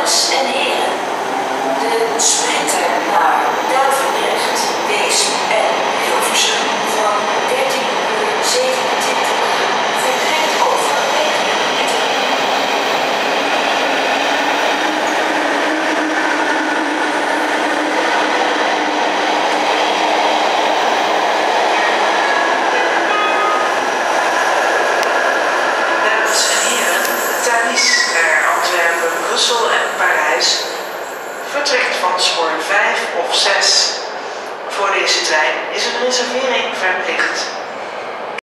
Dames en heren, de sprinter naar Duivendrecht, Weesp en Hilversum van 13:27 vertrekt over 9 minuten. Dames en heren, Thalys naar Antwerpen, Brussel en Parijs vertrekt van spoor 5 of 6. Voor deze trein is een reservering verplicht.